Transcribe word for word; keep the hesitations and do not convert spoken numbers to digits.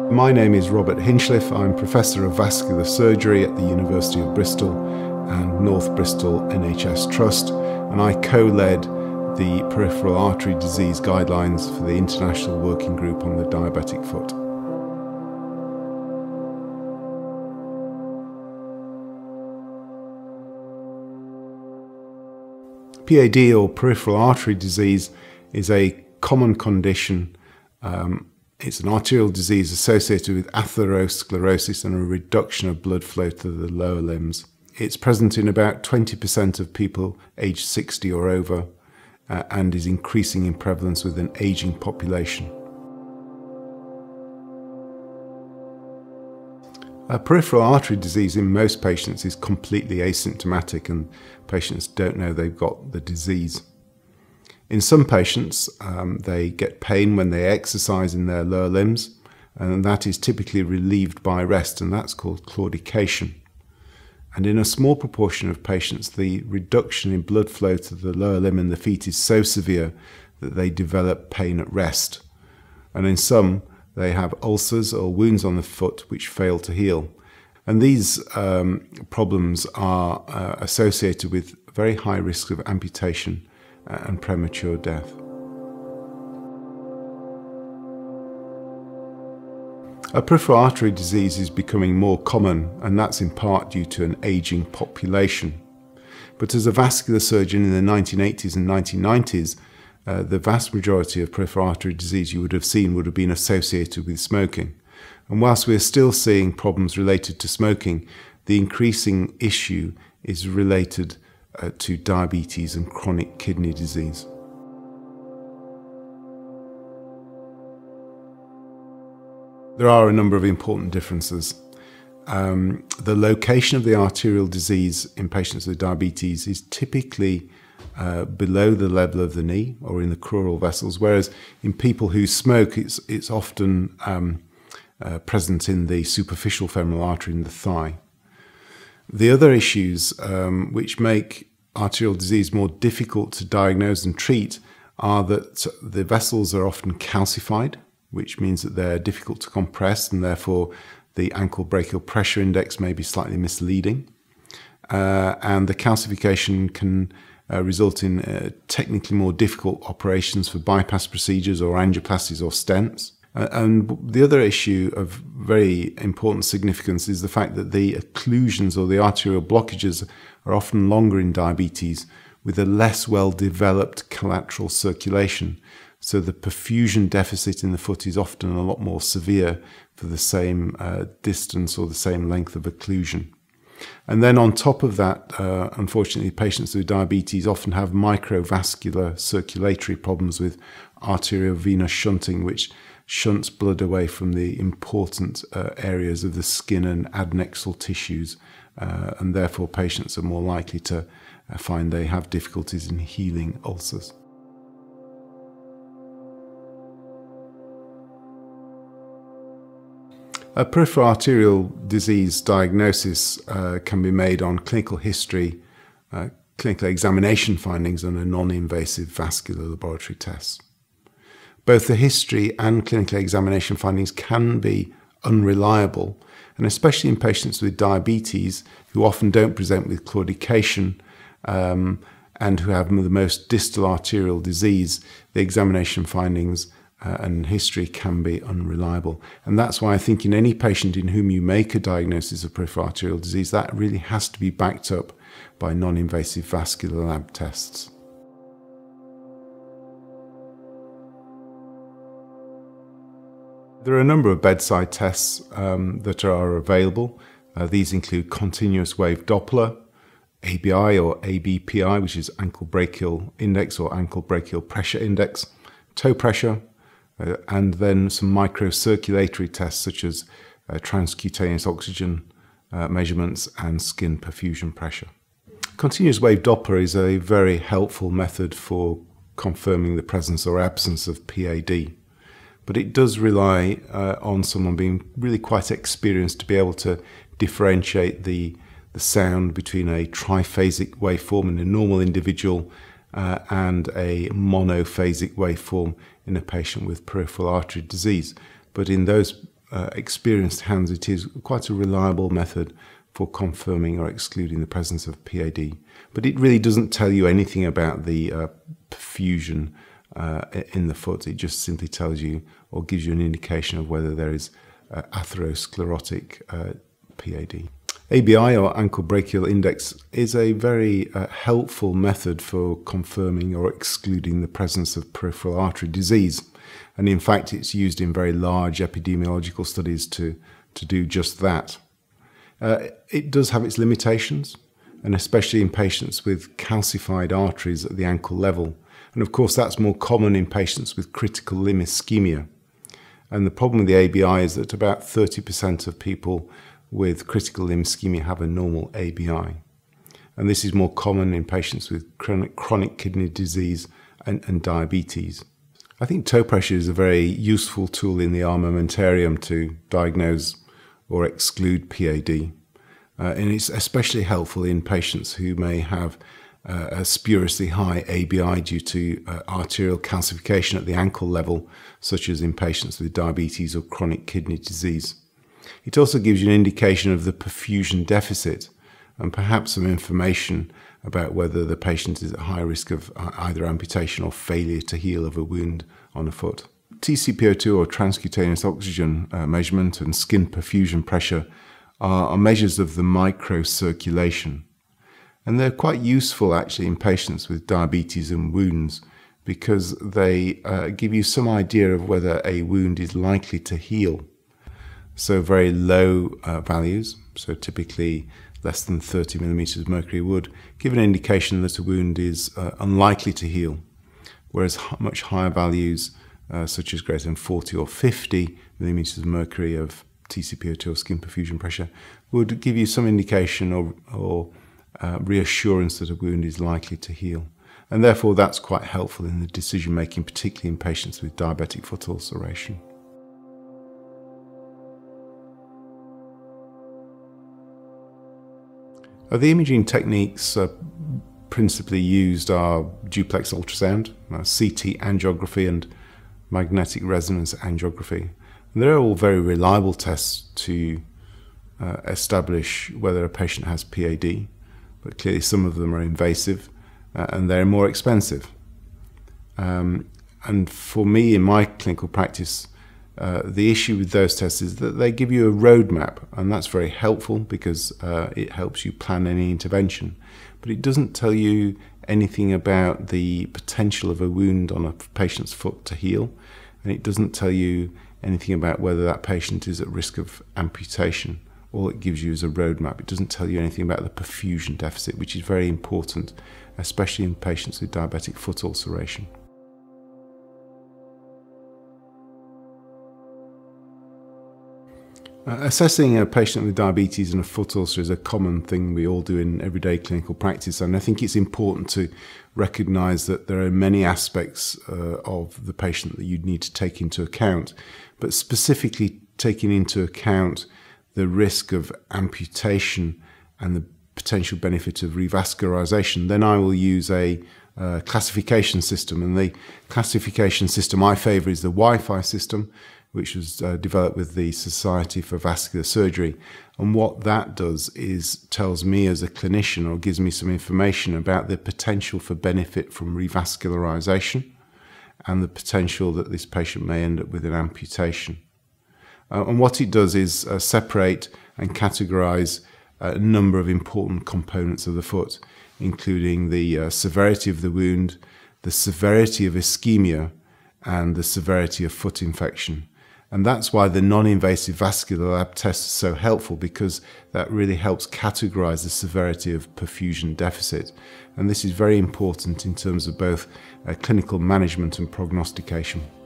My name is Robert Hinchliffe. I'm Professor of Vascular Surgery at the University of Bristol and North Bristol N H S Trust, and I co-led the Peripheral Artery Disease Guidelines for the International Working Group on the Diabetic Foot. P A D, or peripheral artery disease, is a common condition. Um, it's an arterial disease associated with atherosclerosis and a reduction of blood flow to the lower limbs. It's present in about twenty percent of people aged sixty or over uh, and is increasing in prevalence with an aging population. A peripheral artery disease in most patients is completely asymptomatic and patients don't know they've got the disease. In some patients, um, they get pain when they exercise in their lower limbs, and that is typically relieved by rest, and that's called claudication. And in a small proportion of patients, the reduction in blood flow to the lower limb and the feet is so severe that they develop pain at rest. And in some, they have ulcers or wounds on the foot which fail to heal. And these um, problems are uh, associated with very high risk of amputation and premature death. A peripheral artery disease is becoming more common, and that's in part due to an aging population. But as a vascular surgeon in the nineteen eighties and nineteen nineties, Uh, the vast majority of peripheral artery disease you would have seen would have been associated with smoking. And whilst we're still seeing problems related to smoking, the increasing issue is related uh, to diabetes and chronic kidney disease. There are a number of important differences. Um, the location of the arterial disease in patients with diabetes is typically Uh, below the level of the knee or in the crural vessels, whereas in people who smoke, it's, it's often um, uh, present in the superficial femoral artery in the thigh. The other issues um, which make arterial disease more difficult to diagnose and treat are that the vessels are often calcified, which means that they're difficult to compress, and therefore the ankle brachial pressure index may be slightly misleading. Uh, and the calcification can Uh, result in uh, technically more difficult operations for bypass procedures or angioplasties or stents. Uh, and the other issue of very important significance is the fact that the occlusions or the arterial blockages are often longer in diabetes with a less well-developed collateral circulation. So the perfusion deficit in the foot is often a lot more severe for the same uh, distance or the same length of occlusion. And then on top of that, uh, unfortunately, patients with diabetes often have microvascular circulatory problems with arteriovenous shunting, which shunts blood away from the important uh, areas of the skin and adnexal tissues, uh, and therefore patients are more likely to uh, find they have difficulties in healing ulcers. A peripheral arterial disease diagnosis uh, can be made on clinical history, uh, clinical examination findings, and a non-invasive vascular laboratory test. Both the history and clinical examination findings can be unreliable, and especially in patients with diabetes who often don't present with claudication um, and who have the most distal arterial disease, the examination findings Uh, and history can be unreliable. And that's why I think in any patient in whom you make a diagnosis of peripheral arterial disease, that really has to be backed up by non-invasive vascular lab tests. There are a number of bedside tests um, that are available. Uh, these include continuous wave Doppler, A B I or A B P I, which is ankle brachial index or ankle brachial pressure index, toe pressure, Uh, and then some microcirculatory tests such as uh, transcutaneous oxygen uh, measurements and skin perfusion pressure. Continuous wave Doppler is a very helpful method for confirming the presence or absence of P A D, but it does rely uh, on someone being really quite experienced to be able to differentiate the, the sound between a triphasic waveform in a normal individual uh, and a monophasic waveform in a patient with peripheral artery disease. But in those uh, experienced hands, it is quite a reliable method for confirming or excluding the presence of P A D. But it really doesn't tell you anything about the uh, perfusion uh, in the foot. It just simply tells you or gives you an indication of whether there is uh, atherosclerotic uh, P A D. A B I, or ankle brachial index, is a very uh, helpful method for confirming or excluding the presence of peripheral artery disease. And in fact, it's used in very large epidemiological studies to, to do just that. Uh, it does have its limitations, and especially in patients with calcified arteries at the ankle level. And of course, that's more common in patients with critical limb ischemia. And the problem with the A B I is that about thirty percent of people with critical limb ischemia have a normal A B I. And this is more common in patients with chronic, chronic kidney disease and, and diabetes. I think toe pressure is a very useful tool in the armamentarium to diagnose or exclude P A D. Uh, and it's especially helpful in patients who may have uh, a spuriously high A B I due to uh, arterial calcification at the ankle level, such as in patients with diabetes or chronic kidney disease. It also gives you an indication of the perfusion deficit and perhaps some information about whether the patient is at high risk of either amputation or failure to heal of a wound on a foot. T C P O two, or transcutaneous oxygen uh, measurement, and skin perfusion pressure are, are measures of the microcirculation. And they're quite useful actually in patients with diabetes and wounds because they uh, give you some idea of whether a wound is likely to heal. So very low uh, values, so typically less than thirty millimeters of mercury, would give an indication that a wound is uh, unlikely to heal, whereas much higher values, uh, such as greater than forty or fifty millimeters of mercury of T C P O two or skin perfusion pressure, would give you some indication or, or uh, reassurance that a wound is likely to heal. And therefore that's quite helpful in the decision making, particularly in patients with diabetic foot ulceration. Uh, the imaging techniques uh, principally used are duplex ultrasound, uh, C T angiography, and magnetic resonance angiography. And they're all very reliable tests to uh, establish whether a patient has P A D, but clearly some of them are invasive uh, and they're more expensive. Um, and for me, in my clinical practice, Uh, the issue with those tests is that they give you a roadmap, and that's very helpful because uh, it helps you plan any intervention. But it doesn't tell you anything about the potential of a wound on a patient's foot to heal, and it doesn't tell you anything about whether that patient is at risk of amputation. All it gives you is a roadmap. It doesn't tell you anything about the perfusion deficit, which is very important, especially in patients with diabetic foot ulceration. Uh, assessing a patient with diabetes and a foot ulcer is a common thing we all do in everyday clinical practice, and I think it's important to recognise that there are many aspects uh, of the patient that you need to take into account, but specifically taking into account the risk of amputation and the potential benefit of revascularisation. Then I will use a uh, classification system, and the classification system I favour is the WIFI system, which was uh, developed with the Society for Vascular Surgery. And what that does is tells me as a clinician, or gives me some information about the potential for benefit from revascularization and the potential that this patient may end up with an amputation. Uh, and what it does is uh, separate and categorize a number of important components of the foot, including the uh, severity of the wound, the severity of ischemia, and the severity of foot infection. And that's why the non-invasive vascular lab test is so helpful, because that really helps categorize the severity of perfusion deficit. And this is very important in terms of both uh, clinical management and prognostication.